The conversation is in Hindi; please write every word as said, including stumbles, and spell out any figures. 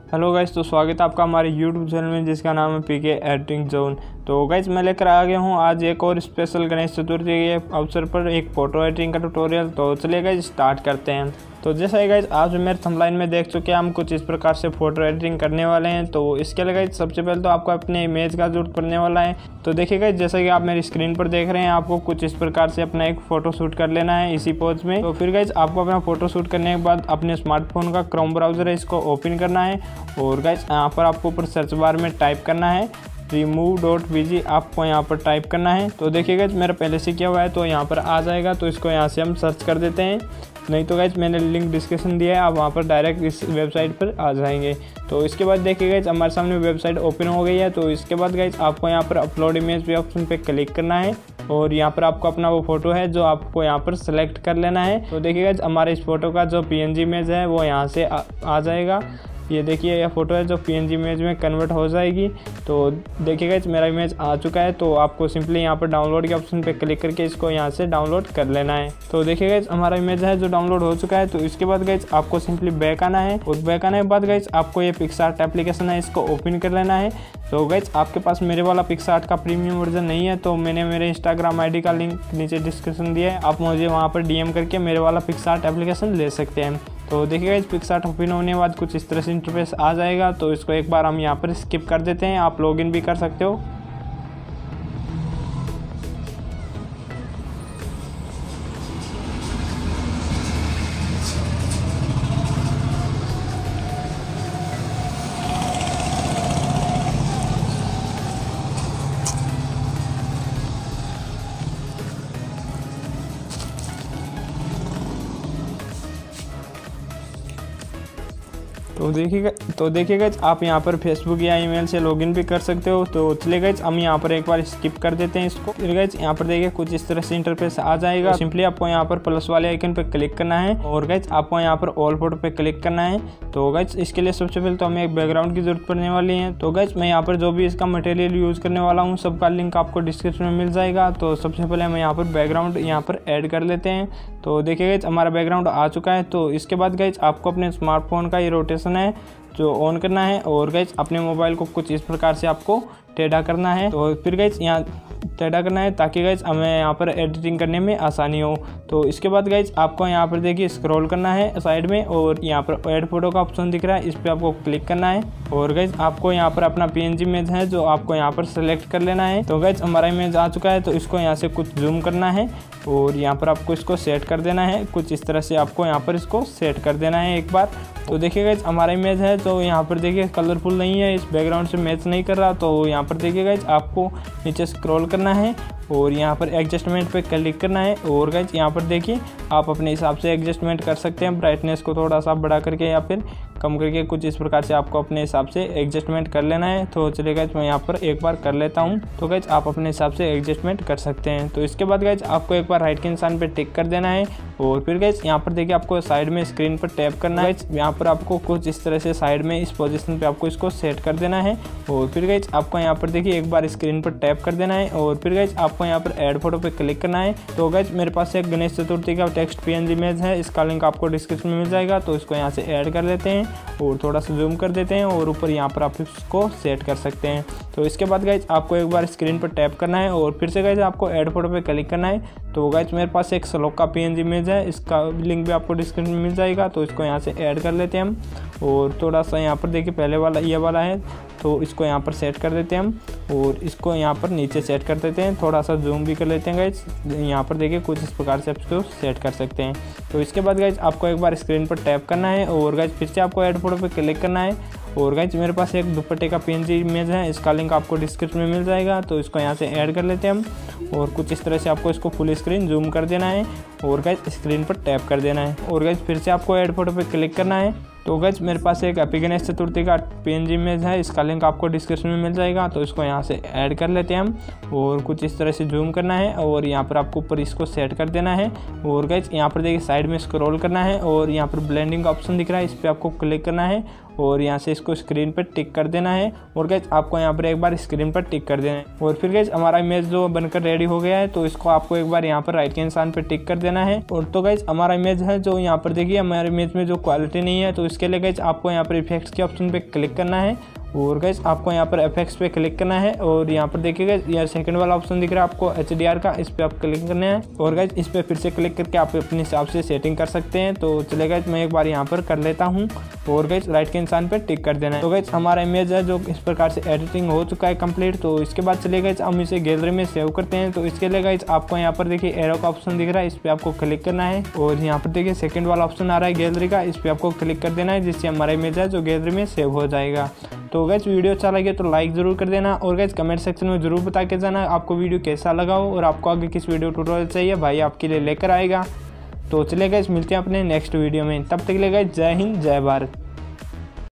हेलो गाइस, तो स्वागत है आपका हमारे यूट्यूब चैनल में जिसका नाम है पीके एडिटिंग जोन। तो गाइस मैं लेकर आ गया हूँ आज एक और स्पेशल गणेश चतुर्थी के अवसर पर एक फोटो एडिटिंग का ट्यूटोरियल। तो चलिए गाइस स्टार्ट करते हैं। तो जैसा ही गाइस आज मेरे थंबनेल में देख चुके हैं, हम कुछ इस प्रकार से फोटो एडिटिंग करने वाले हैं। तो इसके लिए गाइस सबसे पहले तो आपको अपने इमेज का जरूरत पड़ने वाला है। तो देखिए गाइस, जैसा कि आप मेरी स्क्रीन पर देख रहे हैं, आपको कुछ इस प्रकार से अपना एक फोटो शूट कर लेना है इसी पोज में। तो फिर गाइस आपको अपना फोटो शूट करने के बाद अपने स्मार्टफोन का क्रोम ब्राउजर है इसको ओपन करना है और गाइस यहाँ पर आपको ऊपर सर्च बार में टाइप करना है रिमूव डॉट वीजी, आपको यहाँ पर टाइप करना है। तो देखिए गाइस मेरा पहले से किया हुआ है तो यहाँ पर आ जाएगा। तो इसको यहाँ से हम सर्च कर देते हैं, नहीं तो गाइस मैंने लिंक डिस्क्रिप्शन दिया है, आप वहाँ पर डायरेक्ट इस वेबसाइट पर आ जाएंगे। तो इसके बाद देखिए गाइस हमारे सामने वेबसाइट ओपन हो गई है। तो इसके बाद गाइस आपको यहाँ पर अपलोड इमेज पे ऑप्शन पे क्लिक करना है और यहाँ पर आपको अपना वो फोटो है जो आपको यहाँ पर सेलेक्ट कर लेना है। तो देखिए गाइस हमारे इस फोटो का जो पीएनजी इमेज है वो यहाँ से आ, आ जाएगा। ये देखिए यह फोटो है जो पीएनजी इमेज में कन्वर्ट हो जाएगी। तो देखिए गाइस मेरा इमेज आ चुका है। तो आपको सिंपली यहाँ पर डाउनलोड के ऑप्शन पे क्लिक करके इसको यहाँ से डाउनलोड कर लेना है। तो देखिए गाइस हमारा इमेज है जो डाउनलोड हो चुका है। तो इसके बाद गाइस आपको सिंपली बैक आना है और बैक आने के बाद गाइस आपको ये पिक्सआर्ट एप्लीकेशन है इसको ओपन कर लेना है। तो गाइस आपके पास मेरे वाला पिक्सआर्ट का प्रीमियम वर्जन नहीं है तो मैंने मेरे इंस्टाग्राम आईडी का लिंक नीचे डिस्क्रिप्शन दिया है, आप मुझे वहाँ पर डीएम करके मेरे वाला पिक्सआर्ट एप्लीकेशन ले सकते हैं। तो देखिएगा इस पिक्सआर्ट ओपन होने के बाद कुछ इस तरह से इंटरफेस आ जाएगा। तो इसको एक बार हम यहाँ पर स्किप कर देते हैं, आप लॉगिन भी कर सकते हो। तो देखिएगा तो देखिएगा आप यहाँ पर फेसबुक या ईमेल से लॉगिन भी कर सकते हो। तो चलिए गाइस हम यहाँ पर एक बार स्किप कर देते हैं इसको। फिर गाइस यहाँ पर देखिए कुछ इस तरह से इंटरफेस आ जाएगा। तो सिंपली आपको यहाँ पर प्लस वाले आइकन पर क्लिक करना है और गाइस आपको यहाँ पर ऑल फोटो पे क्लिक करना है। तो गाइस इसके लिए सबसे पहले तो हमें एक बैकग्राउंड की जरूरत पड़ने वाली है। तो गाइस मैं यहाँ पर जो भी इसका मटेरियल यूज़ करने वाला हूँ सबका लिंक आपको डिस्क्रिप्शन में मिल जाएगा। तो सबसे पहले हम यहाँ पर बैकग्राउंड यहाँ पर ऐड कर लेते हैं। तो देखिए गाइस हमारा बैकग्राउंड आ चुका है। तो इसके बाद गाइस आपको अपने स्मार्टफोन का ये रोटेशन है जो ऑन करना है और गाइस अपने मोबाइल को कुछ इस प्रकार से आपको टेढ़ा करना है। तो फिर गाइस यहाँ टेढ़ा करना है ताकि गाइस हमें यहाँ पर एडिटिंग करने में आसानी हो। तो इसके बाद गाइस आपको यहाँ पर देखिए स्क्रॉल करना है साइड में और यहाँ पर ऐड फोटो का ऑप्शन दिख रहा है, इस पर आपको क्लिक करना है और गाइस आपको यहाँ पर अपना पीएनजी इमेज है जो आपको यहाँ पर सेलेक्ट कर लेना है। तो गाइस हमारा इमेज आ चुका है। तो इसको यहाँ से कुछ जूम करना है और यहाँ पर आपको इसको सेट कर देना है, कुछ इस तरह से आपको यहाँ पर इसको सेट कर देना है एक बार। तो देखिए गाइस हमारा इमेज है तो यहाँ पर देखिए कलरफुल नहीं है, इस बैकग्राउंड से मैच नहीं कर रहा। तो यहाँ पर देखिए गाइस आपको नीचे स्क्रॉल करना है और यहाँ पर एडजस्टमेंट पे क्लिक करना है और गाइस यहाँ पर देखिए आप अपने हिसाब से एडजस्टमेंट कर सकते हैं, ब्राइटनेस को थोड़ा सा बढ़ा करके या फिर कम करके, कुछ इस प्रकार से आपको अपने हिसाब से एडजस्टमेंट कर लेना है। तो चलिए गाइस मैं यहाँ पर एक बार कर लेता हूँ। तो गाइस आप अपने हिसाब से एडजस्टमेंट कर सकते हैं। तो इसके बाद गाइस आपको एक बार राइट के निशान पे टिक कर देना है और फिर गाइस यहाँ पर देखिए आपको साइड में स्क्रीन पर टैप करना है। यहाँ पर आपको कुछ इस तरह से साइड में इस पोजीशन पे आपको इसको सेट कर देना है और फिर गाइस आपको यहाँ पर देखिए एक बार स्क्रीन पर टैप कर देना है और फिर गाइस आपको यहाँ पर ऐड फोटो पे क्लिक करना है। तो गाइस मेरे पास एक गणेश चतुर्थी का टेक्स्ट पीएनजी इमेज है, इसका लिंक आपको डिस्क्रिप्शन में मिल जाएगा। तो इसको यहाँ से ऐड कर लेते हैं और थोड़ा सा जूम कर देते हैं और ऊपर यहाँ पर आप इसको सेट कर सकते हैं। तो इसके बाद गाइस आपको एक बार स्क्रीन पर टैप करना है और फिर से गाइस आपको ऐड फोटो पे क्लिक करना है। तो गाइस मेरे पास एक श्लोक का पीएनजी इमेज है, इसका लिंक भी आपको डिस्क्रिप्शन में मिल जाएगा। तो इसको यहाँ से ऐड कर लेते हैं हम और थोड़ा सा यहाँ पर देखिए पहले वाला ये वाला है तो इसको यहाँ पर सेट कर देते हैं हम और इसको यहाँ पर नीचे सेट कर देते हैं, थोड़ा सा जूम भी कर लेते हैं गाइस। यहाँ पर देखिए कुछ इस प्रकार से आप इसको सेट कर सकते हैं। तो इसके बाद गाइस आपको एक बार स्क्रीन पर टैप करना है और गाइस फिर से आपको ऐड फोटो पे क्लिक करना है और गाइस मेरे पास एक दुपट्टे का पीएनजी इमेज है, इसका लिंक आपको डिस्क्रिप्शन में मिल जाएगा। तो इसको यहाँ से ऐड कर लेते हैं हम और कुछ इस तरह से आपको इसको फुल स्क्रीन जूम कर देना है और गाइस स्क्रीन पर टैप कर देना है और गाइस फिर से आपको ऐड फोटो पे क्लिक करना है। तो गाइस मेरे पास एक हैप्पी गणेश चतुर्थी का पीएनजी इमेज है, इसका लिंक आपको डिस्क्रिप्शन में मिल जाएगा। तो इसको यहाँ से ऐड कर लेते हैं हम और कुछ इस तरह से जूम करना है और यहाँ पर आपको ऊपर इसको सेट कर देना है और गाइस यहाँ पर देखिए साइड में स्क्रॉल करना है और यहाँ पर ब्लेंडिंग का ऑप्शन दिख रहा है, इस पर आपको क्लिक करना है और यहाँ से इसको स्क्रीन पर टिक कर देना है और गाइज आपको यहाँ पर एक बार स्क्रीन पर टिक कर देना है। और फिर गाइज हमारा इमेज जो बनकर रेडी हो गया है तो इसको आपको एक बार यहाँ पर राइट के निशान पर टिक कर देना है। और तो गाइज हमारा इमेज है जो यहाँ पर देखिए हमारे इमेज में जो क्वालिटी नहीं है तो इसके लिए गाइज आपको यहाँ पर इफेक्ट्स के ऑप्शन पे क्लिक करना है और गाइज आपको यहाँ पर इफेक्ट्स पे क्लिक करना है और यहाँ पर देखिएगा यह सेकंड वाला ऑप्शन दिख रहा है आपको एच डी आर का, इस पे आप क्लिक करना है और गाइज इस पे फिर से क्लिक करके आप अपने हिसाब से सेटिंग कर सकते हैं। तो चले गाइज मैं एक बार यहाँ पर कर लेता हूँ और गाइज राइट के इंसान पे टिक कर देना है। तो गाइज हमारा इमेज है जो इस प्रकार से एडिटिंग हो चुका है कंप्लीट। तो इसके बाद चले गाइज हम इसे गैलरी में सेव करते हैं। तो इसके लिए गाइज आपको यहाँ पर देखिए एरो का ऑप्शन दिख रहा है, इस पे आपको क्लिक करना है और यहाँ पर देखिए सेकंड वाला ऑप्शन आ रहा है गैलरी का, इस पे आपको क्लिक कर देना है जिससे हमारा इमेज है जो गैलरी में सेव हो जाएगा। तो गाइज वीडियो अच्छा लगे तो लाइक जरूर कर देना और गाइज कमेंट सेक्शन में जरूर बता के जाना आपको वीडियो कैसा लगा हो और आपको आगे किस वीडियो ट्यूटोरियल चाहिए भाई आपके लिए लेकर आएगा। तो चलिए गाइज मिलते हैं अपने नेक्स्ट वीडियो में, तब तक के लिए गाइज जय हिंद जय भारत।